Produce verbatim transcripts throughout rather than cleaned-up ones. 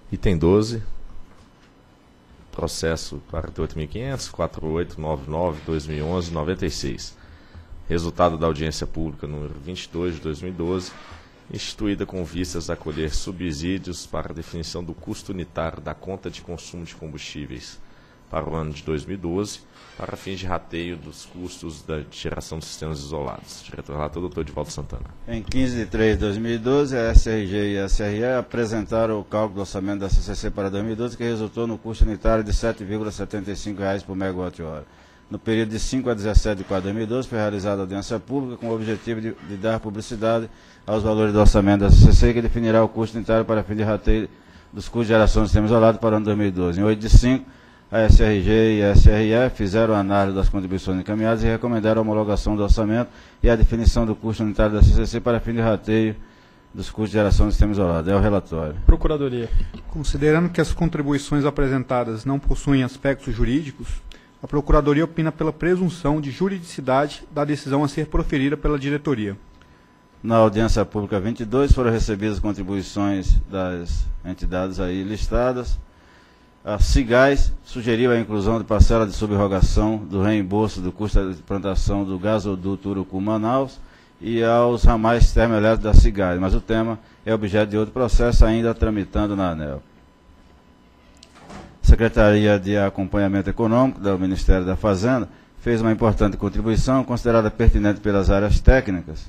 Item doze, processo quarenta e oito mil e quinhentos, quatro oito nove nove, dois mil e onze, noventa e seis. Resultado da audiência pública número vinte e dois de dois mil e doze, instituída com vistas a colher subsídios para a definição do custo unitário da conta de consumo de combustíveis para o ano de dois mil e doze, para fins de rateio dos custos da geração de sistemas isolados. Diretor relator, doutor Edivaldo Santana. Em quinze de três de dois mil e doze, a S R G e a S R E apresentaram o cálculo do orçamento da C C C para dois mil e doze, que resultou no custo unitário de sete vírgula setenta e cinco reais por megawatt-hora. No período de cinco a dezessete de quatro de dois mil e doze, foi realizada a audiência pública com o objetivo de, de dar publicidade aos valores do orçamento da C C C, que definirá o custo unitário para fim de rateio dos custos de geração de sistema isolado para o ano dois mil e doze. Em oito de cinco, a S R G e a S R E fizeram a análise das contribuições encaminhadas e recomendaram a homologação do orçamento e a definição do custo unitário da C C C para fim de rateio dos custos de geração de sistema isolado. É o relatório. Procuradoria. Considerando que as contribuições apresentadas não possuem aspectos jurídicos, a Procuradoria opina pela presunção de juridicidade da decisão a ser proferida pela diretoria. Na audiência pública vinte e dois foram recebidas contribuições das entidades aí listadas. A Cigás sugeriu a inclusão de parcela de subrogação do reembolso do custo de implantação do gasoduto Urucu-Manaus e aos ramais termoelétricos da Cigás, mas o tema é objeto de outro processo ainda tramitando na ANEEL. Secretaria de Acompanhamento Econômico do Ministério da Fazenda fez uma importante contribuição, considerada pertinente pelas áreas técnicas,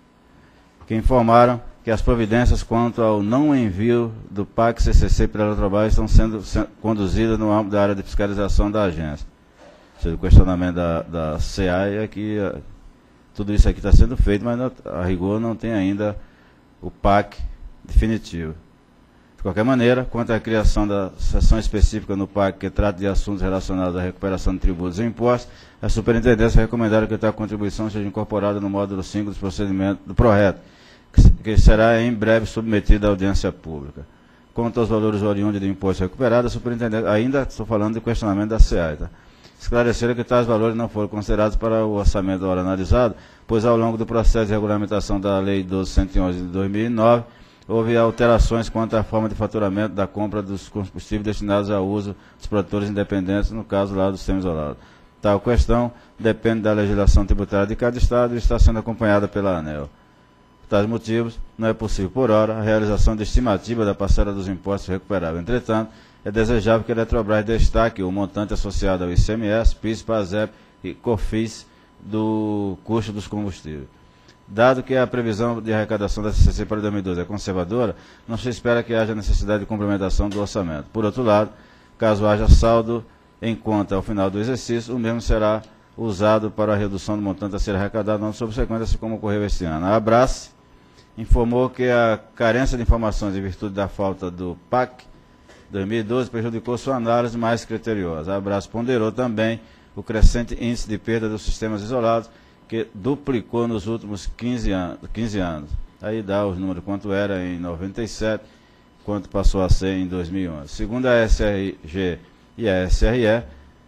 que informaram que as providências quanto ao não envio do P A C C C C pela Eletrobras estão sendo, sendo conduzidas no âmbito da área de fiscalização da agência. Ou seja, o questionamento da, da C A I é que uh, tudo isso aqui está sendo feito, mas não, a rigor não tem ainda o P A C definitivo. De qualquer maneira, quanto à criação da seção específica no P A C que trata de assuntos relacionados à recuperação de tributos e impostos, a Superintendência recomendaram que tal contribuição seja incorporada no módulo cinco dos procedimentos do PRORET, que, que será em breve submetida à audiência pública. Quanto aos valores oriundos de imposto recuperado, a Superintendência, ainda estou falando de questionamento da C A I, tá? Esclareceram que tais valores não foram considerados para o orçamento da hora analisado, pois ao longo do processo de regulamentação da Lei doze mil cento e onze de dois mil e nove, houve alterações quanto à forma de faturamento da compra dos combustíveis destinados ao uso dos produtores independentes, no caso lá do sistema isolado. Tal questão depende da legislação tributária de cada estado e está sendo acompanhada pela ANEEL. Por tais motivos, não é possível, por hora, a realização de estimativa da parcela dos impostos recuperáveis. Entretanto, é desejável que a Eletrobras destaque o montante associado ao I C M S, PIS, PASEP e COFINS do custo dos combustíveis. Dado que a previsão de arrecadação da C C C para dois mil e doze é conservadora, não se espera que haja necessidade de complementação do orçamento. Por outro lado, caso haja saldo em conta ao final do exercício, o mesmo será usado para a redução do montante a ser arrecadado no ano subsequente, assim como ocorreu este ano. A Abrace informou que a carência de informações em virtude da falta do P A C dois mil e doze prejudicou sua análise mais criteriosa. A Abrace ponderou também o crescente índice de perda dos sistemas isolados, que duplicou nos últimos quinze anos. Aí dá os números quanto era em noventa e sete, quanto passou a ser em dois mil e onze. Segundo a S R G e a S R E,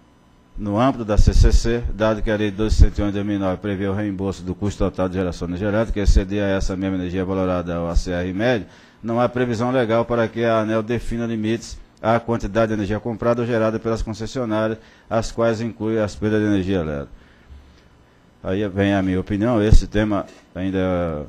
no âmbito da C C C, dado que a Lei doze mil cento e onze de dois mil e nove prevê o reembolso do custo total de geração de energia elétrica, que excedia essa mesma energia valorada ao A C R médio, não há previsão legal para que a ANEEL defina limites à quantidade de energia comprada ou gerada pelas concessionárias, as quais incluem as perdas de energia elétrica. Aí vem a minha opinião, esse tema ainda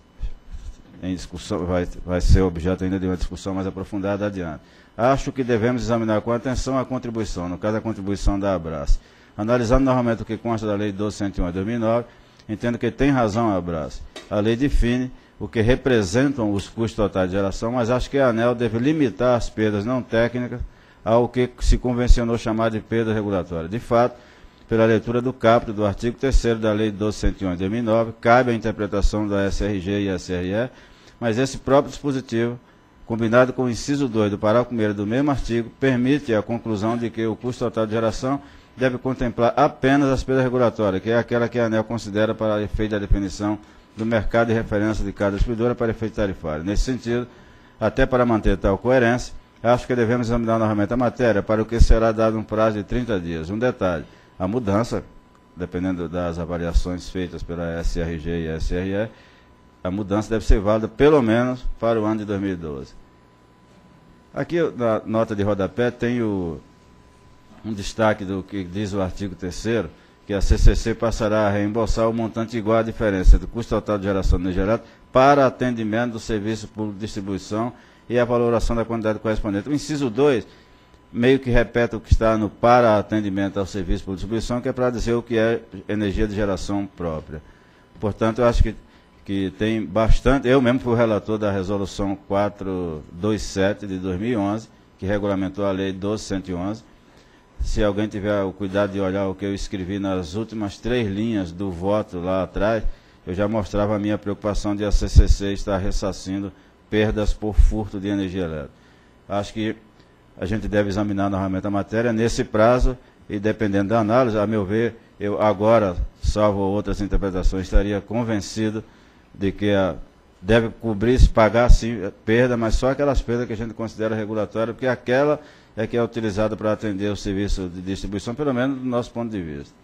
em discussão, vai, vai ser objeto ainda de uma discussão mais aprofundada adiante. Acho que devemos examinar com atenção a contribuição, no caso a contribuição da Abrace. Analisando novamente o que consta da Lei doze mil cento e onze de dois mil e nove, entendo que tem razão a Abrace. A lei define o que representam os custos totais de geração, mas acho que a ANEEL deve limitar as perdas não técnicas ao que se convencionou chamar de perda regulatória. De fato, pela leitura do caput do artigo terceiro da Lei doze mil cento e onze de dois mil e nove, cabe a interpretação da S R G e S R E, mas esse próprio dispositivo, combinado com o inciso dois do parágrafo primeiro do mesmo artigo, permite a conclusão de que o custo total de geração deve contemplar apenas as perdas regulatórias, que é aquela que a ANEEL considera para efeito da definição do mercado de referência de cada distribuidora para efeito tarifário. Nesse sentido, até para manter tal coerência, acho que devemos examinar novamente a matéria, para o que será dado um prazo de trinta dias. Um detalhe, a mudança, dependendo das avaliações feitas pela S R G e S R E, a mudança deve ser válida pelo menos para o ano de dois mil e doze. Aqui na nota de rodapé tem o, um destaque do que diz o artigo terceiro, que a C C C passará a reembolsar o montante igual à diferença do custo total de geração de energia elétrica para atendimento do serviço público de distribuição e a valoração da quantidade correspondente. O inciso dois meio que repete o que está no para atendimento ao serviço público de distribuição, que é para dizer o que é energia de geração própria. Portanto, eu acho que, que tem bastante... Eu mesmo fui o relator da resolução quatrocentos e vinte e sete de dois mil e onze, que regulamentou a lei doze mil cento e onze. Se alguém tiver o cuidado de olhar o que eu escrevi nas últimas três linhas do voto lá atrás, eu já mostrava a minha preocupação de a C C C estar ressarcindo perdas por furto de energia elétrica. Acho que a gente deve examinar novamente a matéria nesse prazo e, dependendo da análise, a meu ver, eu agora, salvo outras interpretações, estaria convencido de que a, deve cobrir, pagar sim perda, mas só aquelas perdas que a gente considera regulatórias, porque aquela é que é utilizada para atender o serviço de distribuição, pelo menos do nosso ponto de vista.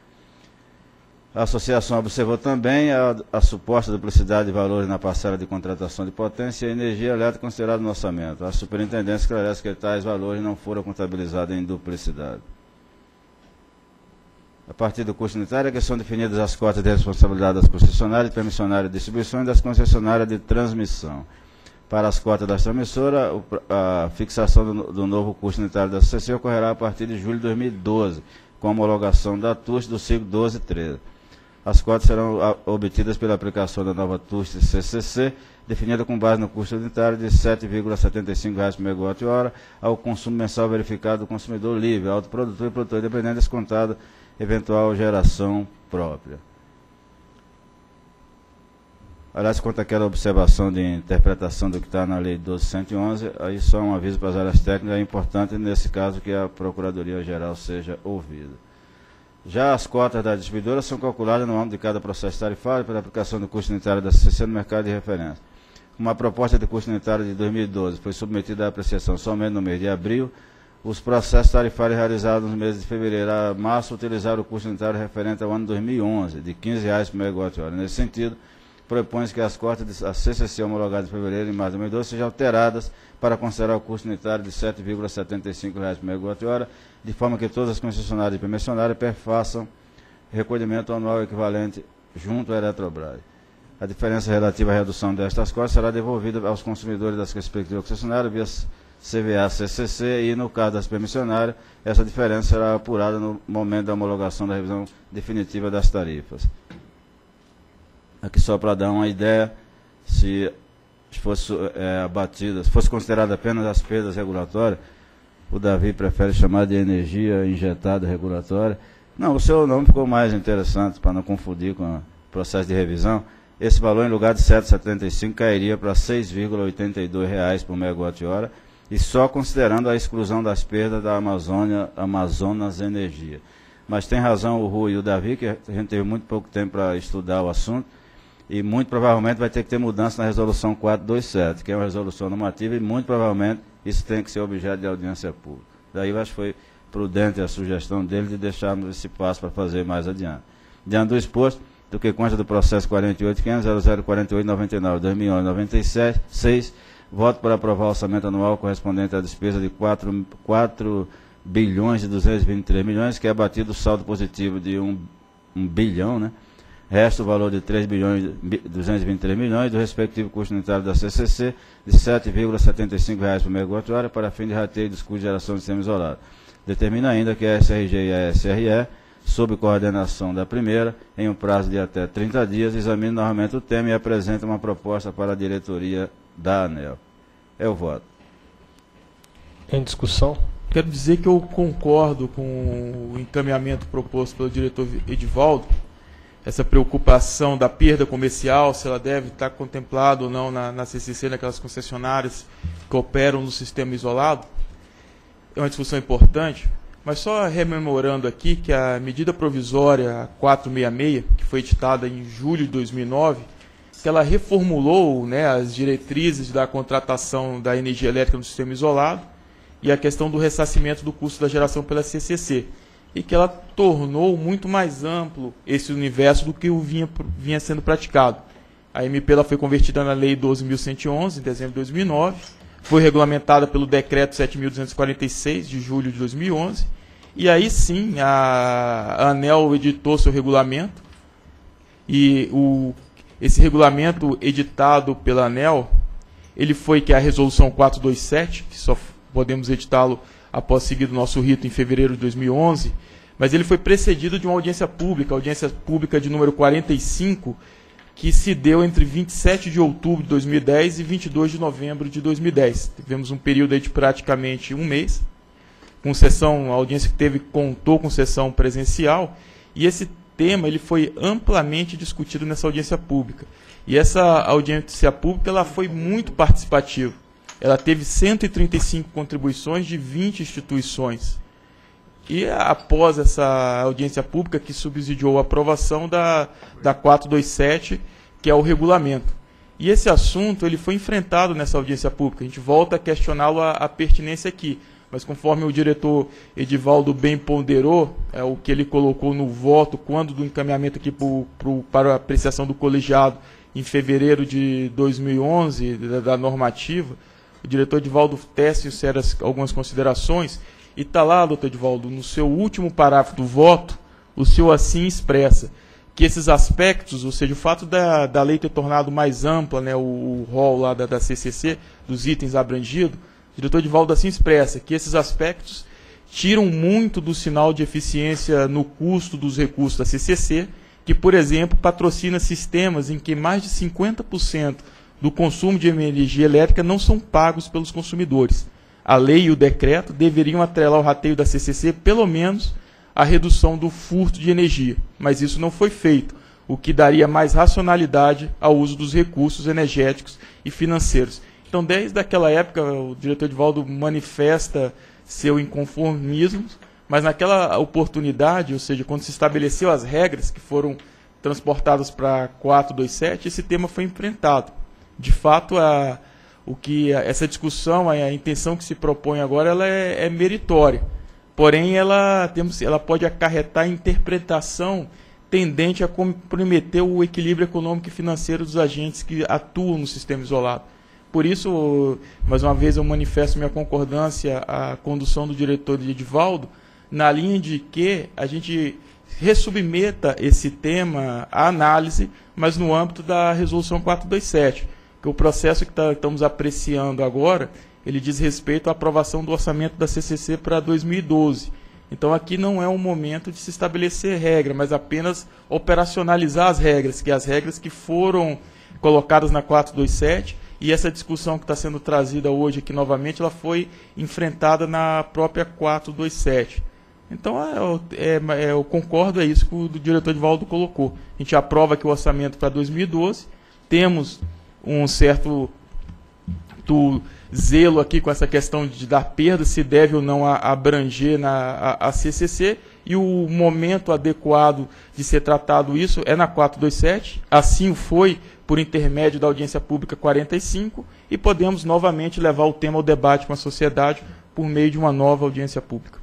A associação observou também a, a suposta duplicidade de valores na parcela de contratação de potência e energia elétrica considerada no orçamento. A superintendência esclarece que tais valores não foram contabilizados em duplicidade. A partir do custo unitário, é que são definidas as cotas de responsabilidade das concessionárias, permissionárias de distribuição e das concessionárias de transmissão. Para as cotas das transmissoras, a fixação do, do novo custo unitário da C C C ocorrerá a partir de julho de dois mil e doze, com a homologação da T U S do ciclo doze e treze. As cotas serão a, obtidas pela aplicação da nova T U S C C C, definida com base no custo unitário de sete vírgula setenta e cinco reais por megawatt-hora ao consumo mensal verificado do consumidor livre, autoprodutor e produtor independente, descontado eventual geração própria. Aliás, quanto àquela observação de interpretação do que está na Lei doze mil cento e onze, aí só um aviso para as áreas técnicas, é importante, nesse caso, que a Procuradoria-Geral seja ouvida. Já as cotas da distribuidora são calculadas no âmbito de cada processo tarifário pela aplicação do custo unitário da C C C no mercado de referência. Uma proposta de custo unitário de dois mil e doze foi submetida à apreciação somente no mês de abril. Os processos tarifários realizados nos meses de fevereiro a março utilizaram o custo unitário referente ao ano dois mil e onze, de quinze reais por megawatt-hora. Nesse sentido, propõe-se que as cotas da C C C homologadas em fevereiro e março de dois mil e doze sejam alteradas para considerar o custo unitário de sete vírgula setenta e cinco reais por megawatt-hora, de forma que todas as concessionárias e permissionárias perfaçam recolhimento anual equivalente junto à Eletrobras. A diferença relativa à redução destas cotas será devolvida aos consumidores das respectivas concessionárias via C V A C C C e, no caso das permissionárias, essa diferença será apurada no momento da homologação da revisão definitiva das tarifas. Aqui só para dar uma ideia, se fosse é, abatida, se fosse considerada apenas as perdas regulatórias, o Davi prefere chamar de energia injetada regulatória. Não, o seu nome ficou mais interessante, para não confundir com o processo de revisão. Esse valor, em lugar de sete vírgula setenta e cinco, cairia para seis vírgula oitenta e dois reais por megawatt-hora, e só considerando a exclusão das perdas da Amazônia, Amazonas Energia. Mas tem razão o Rui e o Davi, que a gente teve muito pouco tempo para estudar o assunto, e muito provavelmente vai ter que ter mudança na resolução quatrocentos e vinte e sete, que é uma resolução normativa, e muito provavelmente isso tem que ser objeto de audiência pública. Daí eu acho que foi prudente a sugestão dele de deixarmos esse passo para fazer mais adiante. Diante do exposto, do que consta do processo quarenta e oito ponto quinhentos ponto zero zero quatro oito nove nove barra dois mil e onze ponto noventa e seis, voto para aprovar o orçamento anual correspondente à despesa de quatro bilhões e duzentos e vinte e três milhões, que é abatido o saldo positivo de um bilhão, né? Resta o valor de três bilhões e duzentos e vinte e três milhões do respectivo custo unitário da C C C de sete vírgula setenta e cinco reais por megawatt-hora para fim de rateio dos custos de geração de sistema isolado. Determina ainda que a S R G e a S R E, sob coordenação da primeira, em um prazo de até trinta dias, examine novamente o tema e apresente uma proposta para a diretoria da ANEEL. É o voto. Em discussão? Quero dizer que eu concordo com o encaminhamento proposto pelo diretor Edivaldo, essa preocupação da perda comercial, se ela deve estar contemplada ou não na, na C C C, naquelas concessionárias que operam no sistema isolado. É uma discussão importante, mas só rememorando aqui que a medida provisória quatrocentos e sessenta e seis, que foi editada em julho de dois mil e nove, que ela reformulou, né, as diretrizes da contratação da energia elétrica no sistema isolado e a questão do ressarcimento do custo da geração pela C C C. E que ela tornou muito mais amplo esse universo do que o vinha, vinha sendo praticado. A M P ela foi convertida na Lei doze mil cento e onze, em dezembro de dois mil e nove, foi regulamentada pelo decreto sete mil duzentos e quarenta e seis de julho de dois mil e onze, e aí sim a, a ANEEL editou seu regulamento, e o, esse regulamento editado pela ANEEL, ele foi que é a resolução quatrocentos e vinte e sete, que só podemos editá-lo após seguir o nosso rito em fevereiro de dois mil e onze, mas ele foi precedido de uma audiência pública, audiência pública de número quarenta e cinco, que se deu entre vinte e sete de outubro de dois mil e dez e vinte e dois de novembro de dois mil e dez. Tivemos um período aí de praticamente um mês, com sessão, a audiência que teve contou com sessão presencial, e esse tema ele foi amplamente discutido nessa audiência pública. E essa audiência pública ela foi muito participativa. Ela teve cento e trinta e cinco contribuições de vinte instituições. E após essa audiência pública que subsidiou a aprovação da, da quatrocentos e vinte e sete, que é o regulamento. E esse assunto ele foi enfrentado nessa audiência pública. A gente volta a questioná-lo a, a pertinência aqui. Mas conforme o diretor Edivaldo bem ponderou, é, o que ele colocou no voto, quando do encaminhamento aqui pro, pro, para a apreciação do colegiado, em fevereiro de dois mil e onze, da, da normativa, o diretor Edivaldo tece algumas considerações. E está lá, doutor Edivaldo, no seu último parágrafo do voto, o senhor assim expressa que esses aspectos, ou seja, o fato da, da lei ter tornado mais ampla, né, o, o rol lá da, da C C C, dos itens abrangidos, o diretor Edivaldo assim expressa que esses aspectos tiram muito do sinal de eficiência no custo dos recursos da C C C, que, por exemplo, patrocina sistemas em que mais de cinquenta por cento do consumo de energia elétrica não são pagos pelos consumidores. A lei e o decreto deveriam atrelar o rateio da C C C, pelo menos, à redução do furto de energia. Mas isso não foi feito, o que daria mais racionalidade ao uso dos recursos energéticos e financeiros. Então, desde aquela época, o diretor Edivaldo manifesta seu inconformismo, mas naquela oportunidade, ou seja, quando se estabeleceu as regras que foram transportadas para quatrocentos e vinte e sete, esse tema foi enfrentado. De fato, a... o que essa discussão, a intenção que se propõe agora, ela é, é meritória. Porém, ela, temos, ela pode acarretar interpretação tendente a comprometer o equilíbrio econômico e financeiro dos agentes que atuam no sistema isolado. Por isso, mais uma vez, eu manifesto minha concordância à condução do diretor Edivaldo, na linha de que a gente ressubmeta esse tema à análise, mas no âmbito da resolução quatrocentos e vinte e sete. Que o processo que tá, estamos apreciando agora, ele diz respeito à aprovação do orçamento da C C C para dois mil e doze. Então aqui não é um momento de se estabelecer regra, mas apenas operacionalizar as regras, que as regras que foram colocadas na quatrocentos e vinte e sete, e essa discussão que está sendo trazida hoje aqui novamente, ela foi enfrentada na própria quatrocentos e vinte e sete. Então é, é, eu concordo, é isso que o diretor Edivaldo colocou. A gente aprova aqui o orçamento para dois mil e doze, temos um certo do zelo aqui com essa questão de dar perda, se deve ou não a, a abranger na, a, a C C C, e o momento adequado de ser tratado isso é na quatrocentos e vinte e sete, assim foi por intermédio da audiência pública quarenta e cinco, e podemos novamente levar o tema ao debate com a sociedade por meio de uma nova audiência pública.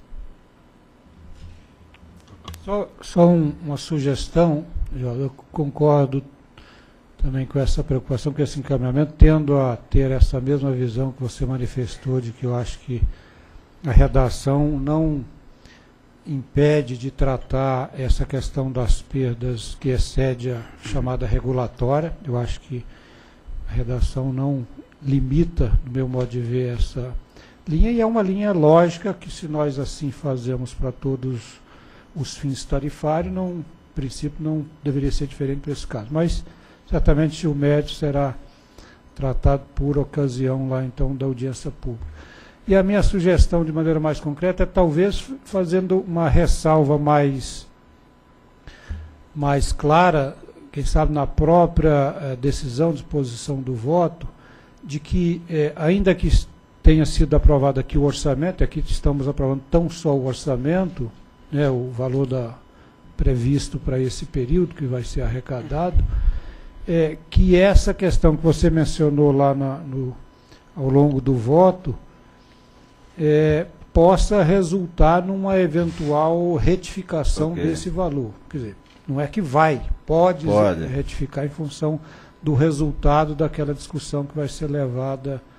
Só, só um, uma sugestão, eu concordo também com essa preocupação, com esse encaminhamento, tendo a ter essa mesma visão que você manifestou, de que eu acho que a redação não impede de tratar essa questão das perdas que excede a chamada regulatória. Eu acho que a redação não limita, no meu modo de ver, essa linha, e é uma linha lógica que, se nós assim fazemos para todos os fins tarifários, não, em princípio não deveria ser diferente para esse caso. Mas certamente o mérito será tratado por ocasião lá então da audiência pública. E a minha sugestão de maneira mais concreta é talvez fazendo uma ressalva mais, mais clara, quem sabe na própria eh, decisão de posição do voto, de que eh, ainda que tenha sido aprovado aqui o orçamento, aqui estamos aprovando tão só o orçamento, né, o valor da, previsto para esse período que vai ser arrecadado, é, que essa questão que você mencionou lá na, no, ao longo do voto é, possa resultar numa eventual retificação okay. desse valor. Quer dizer, não é que vai, pode, pode retificar em função do resultado daquela discussão que vai ser levada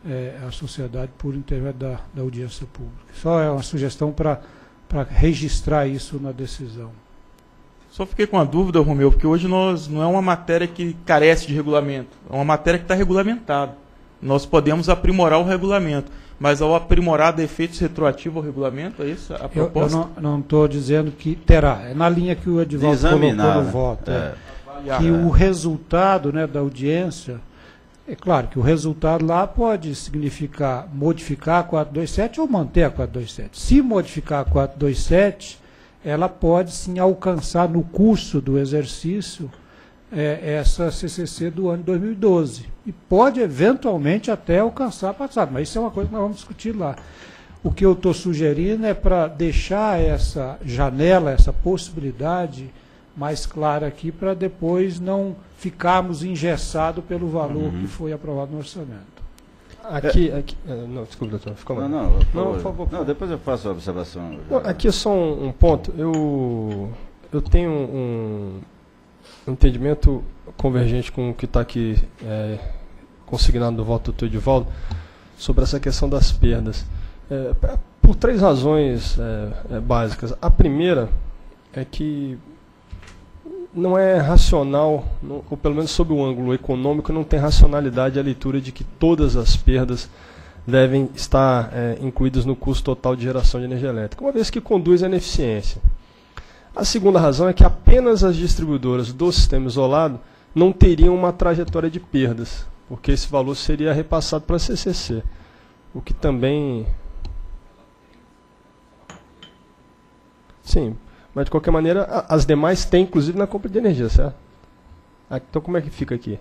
é, a sociedade por intermédio da, da audiência pública. Só é uma sugestão para registrar isso na decisão. Só fiquei com a dúvida, Romeu, porque hoje nós não é uma matéria que carece de regulamento, é uma matéria que está regulamentada. Nós podemos aprimorar o regulamento, mas ao aprimorar defeitos retroativos ao regulamento, é isso a proposta? Eu, eu não estou dizendo que terá, é na linha que o Edivaldo colocou no voto. É. É. Que o resultado, né, da audiência, é claro que o resultado lá pode significar modificar a quatrocentos e vinte e sete ou manter a quatrocentos e vinte e sete. Se modificar a quatrocentos e vinte e sete, ela pode sim alcançar no curso do exercício é, essa C C C do ano dois mil e doze. E pode eventualmente até alcançar a passada, mas isso é uma coisa que nós vamos discutir lá. O que eu estou sugerindo é para deixar essa janela, essa possibilidade mais clara aqui, para depois não ficarmos engessados pelo valor uhum. que foi aprovado no orçamento. Aqui, aqui não, desculpa, doutor, ficou mal. Não, não, por não, por favor. Não, depois eu faço a observação. Não, aqui é só um, um ponto. Eu, eu tenho um, um entendimento convergente com o que está aqui é, consignado no voto do doutor Edivaldo sobre essa questão das perdas. É, por três razões é, é, básicas. A primeira é que não é racional, não, ou pelo menos sob o ângulo econômico, não tem racionalidade a leitura de que todas as perdas devem estar é, incluídas no custo total de geração de energia elétrica, uma vez que conduz à ineficiência. A segunda razão é que apenas as distribuidoras do sistema isolado não teriam uma trajetória de perdas, porque esse valor seria repassado para a C C C, o que também... Sim, mas de qualquer maneira, as demais têm, inclusive, na compra de energia, certo? Então como é que fica aqui?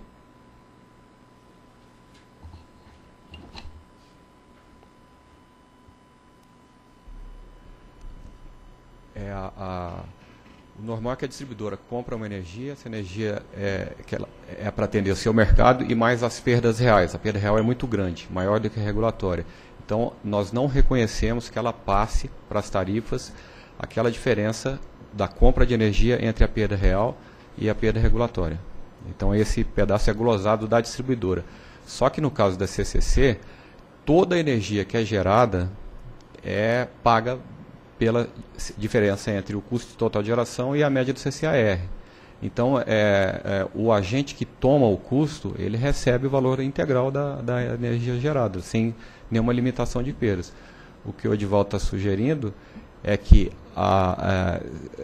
É a, a, o normal é que a distribuidora compra uma energia, essa energia é, que ela, é para atender o seu mercado e mais as perdas reais. A perda real é muito grande, maior do que a regulatória. Então, nós não reconhecemos que ela passe para as tarifas aquela diferença da compra de energia entre a perda real e a perda regulatória. Então esse pedaço é glosado da distribuidora. Só que no caso da C C C, toda a energia que é gerada é paga pela diferença entre o custo total de geração e a média do C C A R. Então é, é, o agente que toma o custo, ele recebe o valor integral da, da energia gerada, sem nenhuma limitação de perdas. O que o Edivaldo está sugerindo é que a, a,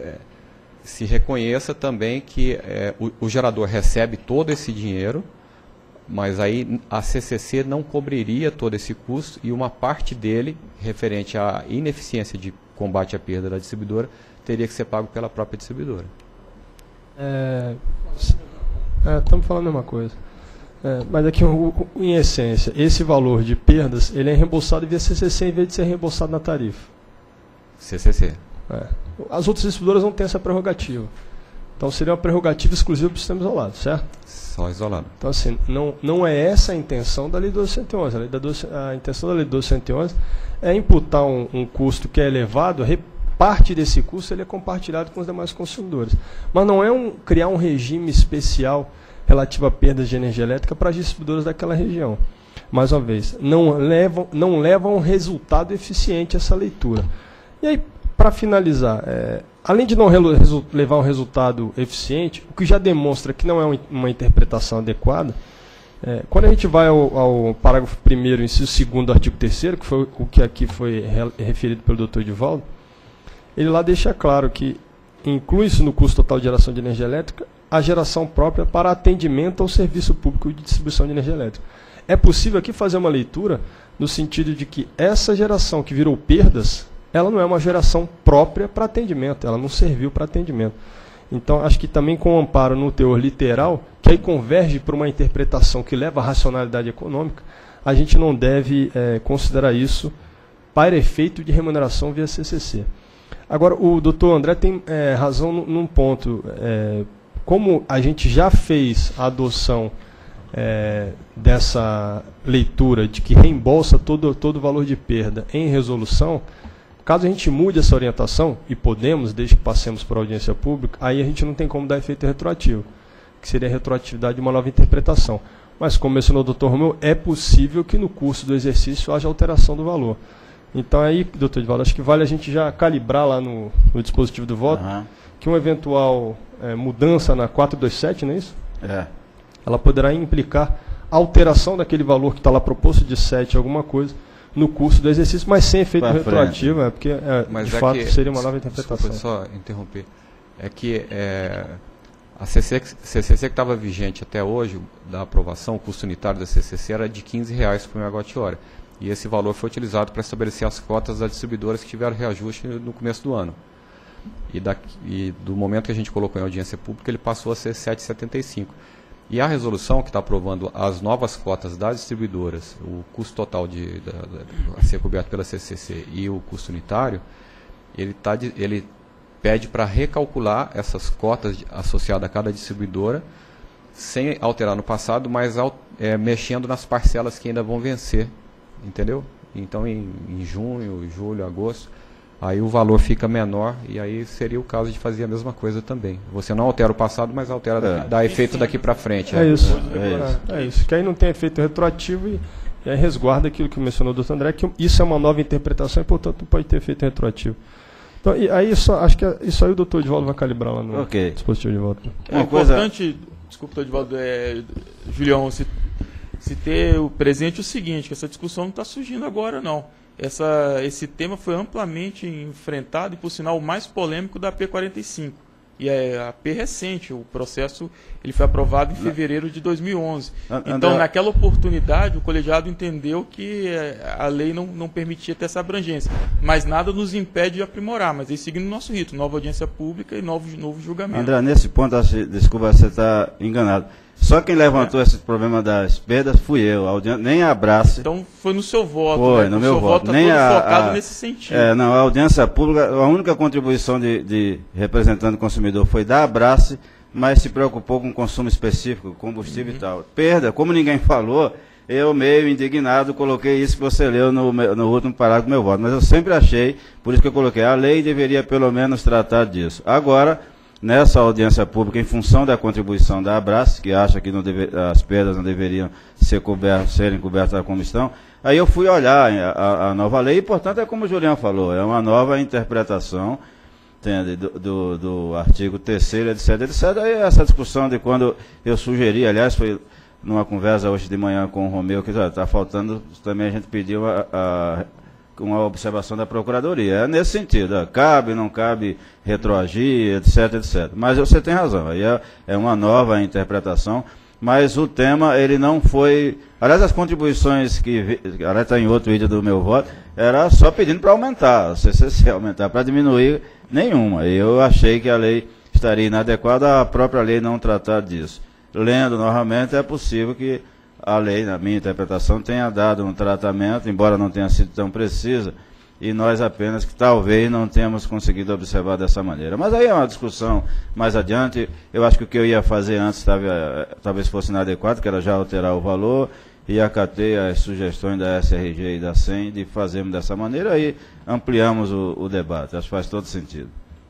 se reconheça também que é, o, o gerador recebe todo esse dinheiro, mas aí a C C C não cobriria todo esse custo e uma parte dele, referente à ineficiência de combate à perda da distribuidora, teria que ser pago pela própria distribuidora. É, é, estamos falando a mesma coisa. É, mas aqui, o, o, em essência, esse valor de perdas ele é reembolsado via C C C em vez de ser reembolsado na tarifa. C C C. É. As outras distribuidoras não têm essa prerrogativa. Então seria uma prerrogativa exclusiva para o sistema isolado, certo? Só isolado. Então assim, não, não é essa a intenção da Lei doze mil cento e onze. A, lei da doze, a intenção da Lei doze mil cento e onze é imputar um, um custo que é elevado, parte desse custo ele é compartilhado com os demais consumidores. Mas não é um, criar um regime especial relativo a perdas de energia elétrica para as distribuidoras daquela região. Mais uma vez, não leva, não leva a um resultado eficiente essa leitura. E aí, para finalizar, é, além de não levar um resultado eficiente, o que já demonstra que não é uma interpretação adequada, é, quando a gente vai ao, ao parágrafo primeiro, inciso segundo do artigo terceiro, que foi o que aqui foi referido pelo doutor Edivaldo, ele lá deixa claro que inclui-se no custo total de geração de energia elétrica a geração própria para atendimento ao serviço público de distribuição de energia elétrica. É possível aqui fazer uma leitura no sentido de que essa geração que virou perdas, ela não é uma geração própria para atendimento, ela não serviu para atendimento. Então, acho que também com o amparo no teor literal, que aí converge para uma interpretação que leva à racionalidade econômica, a gente não deve é, considerar isso para efeito de remuneração via C C C. Agora, o doutor André tem é, razão num ponto. É, como a gente já fez a adoção é, dessa leitura de que reembolsa todo, todo o valor de perda em resolução, caso a gente mude essa orientação, e podemos, desde que passemos por audiência pública, aí a gente não tem como dar efeito retroativo, que seria a retroatividade de uma nova interpretação. mas como mencionou o doutor Romeu, é possível que no curso do exercício haja alteração do valor. Então aí, doutor Edivaldo, acho que vale a gente já calibrar lá no, no dispositivo do voto, uhum. que uma eventual é, mudança na quatrocentos e vinte e sete, não é isso? É. Ela poderá implicar alteração daquele valor que está lá proposto de sete alguma coisa no curso do exercício, mas sem efeito pra retroativo, é, porque é, mas de é fato que, seria uma nova interpretação. Desculpa só interromper. É que é, a C C C que estava vigente até hoje, da aprovação, o custo unitário da C C C era de quinze reais por megawatt-hora. E esse valor foi utilizado para estabelecer as cotas das distribuidoras que tiveram reajuste no começo do ano. E, daqui, e do momento que a gente colocou em audiência pública, ele passou a ser sete reais e setenta e cinco centavos. E a resolução que está aprovando as novas cotas das distribuidoras, o custo total de, de, de, a ser coberto pela C C C e o custo unitário, ele, tá de, ele pede para recalcular essas cotas de, associadas a cada distribuidora, sem alterar no passado, mas é, mexendo nas parcelas que ainda vão vencer, entendeu? Então, em, em junho, julho, agosto, aí o valor fica menor e aí seria o caso de fazer a mesma coisa também. Você não altera o passado, mas altera, é. daqui, dá efeito daqui para frente. É, é isso. É, isso. É isso. Que aí não tem efeito retroativo e, e aí resguarda aquilo que mencionou o doutor André, que isso é uma nova interpretação e, portanto, não pode ter efeito retroativo. Então, e aí só, acho que isso aí o doutor Edivaldo vai calibrar lá no okay. dispositivo de voto. É uma importante, coisa... desculpa, doutor Edivaldo, é, Julião, se, se ter o presente o seguinte, que essa discussão não está surgindo agora, não. Essa, esse tema foi amplamente enfrentado e, por sinal, o mais polêmico da P quarenta e cinco. E é a P recente, o processo ele foi aprovado em fevereiro de dois mil e onze. André... Então, naquela oportunidade, o colegiado entendeu que a lei não, não permitia ter essa abrangência. Mas nada nos impede de aprimorar, mas aí seguindo o nosso rito, nova audiência pública e novo, novo julgamento. André, nesse ponto, acho, desculpa, você está enganado. Só quem levantou é. esse problema das perdas fui eu, a audiência, nem a Abrace. Então foi no seu voto, foi, né? no o meu seu voto, voto nem tá todo a, focado a, nesse sentido. É, não, a audiência pública, a única contribuição de, de representante do consumidor foi da Abrace, mas se preocupou com consumo específico, combustível uhum. e tal. Perda, como ninguém falou, eu meio indignado coloquei isso que você leu no, no último parágrafo do meu voto, mas eu sempre achei, por isso que eu coloquei, a lei deveria pelo menos tratar disso. Agora, nessa audiência pública, em função da contribuição da Abrace, que acha que não deve, as perdas não deveriam ser cobertas, serem cobertas da comissão, aí eu fui olhar a, a, a nova lei, e, portanto, é como o Julião falou, é uma nova interpretação entende, do, do, do artigo terceiro, etc, etc. Aí essa discussão de quando eu sugeri, aliás, foi numa conversa hoje de manhã com o Romeu, que está faltando, também a gente pediu a, a uma observação da Procuradoria. É nesse sentido, é, cabe, não cabe retroagir, etc, etcétera. Mas você tem razão, aí é, é uma nova interpretação, mas o tema, ele não foi... Aliás, as contribuições que... Aliás, está em outro vídeo do meu voto, era só pedindo para aumentar, a C C C aumentar, para diminuir nenhuma. E eu achei que a lei estaria inadequada, a própria lei não tratar disso. Lendo novamente, é possível que a lei, na minha interpretação, tenha dado um tratamento, embora não tenha sido tão precisa, e nós apenas que talvez não tenhamos conseguido observar dessa maneira. Mas aí é uma discussão mais adiante. Eu acho que o que eu ia fazer antes talvez, talvez fosse inadequado, que era já alterar o valor, e acatei as sugestões da S R G e da S E M de fazermos dessa maneira, aí ampliamos o, o debate. Acho que faz todo sentido.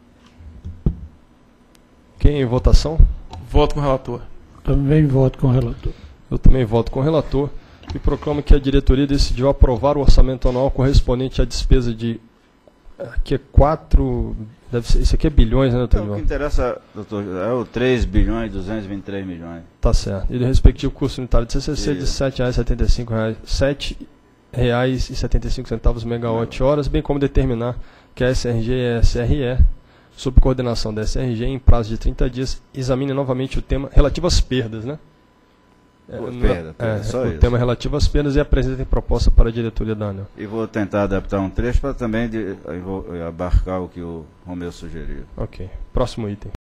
Quem em votação? Voto com o relator. Também voto com o relator. Eu também voto com o relator e proclamo que a diretoria decidiu aprovar o orçamento anual correspondente à despesa de... Aqui é quatro... Deve ser, isso aqui é bilhões, né, doutor? É, o que interessa, doutor, é o três bilhões e duzentos e vinte e três milhões. Tá certo. E do respectivo custo unitário de C C C de sete reais e setenta e cinco centavos, sete reais e setenta e cinco centavos megawatt-horas, bem como determinar que a S R G e a S R E, sob coordenação da S R G, em prazo de trinta dias, examine novamente o tema relativo às perdas, né? É, perda, perda, é, só o isso. tema relativo às perdas e apresentem proposta para a diretoria da ANEEL. E vou tentar adaptar um trecho para também de, abarcar o que o Romeu sugeriu. Ok. Próximo item.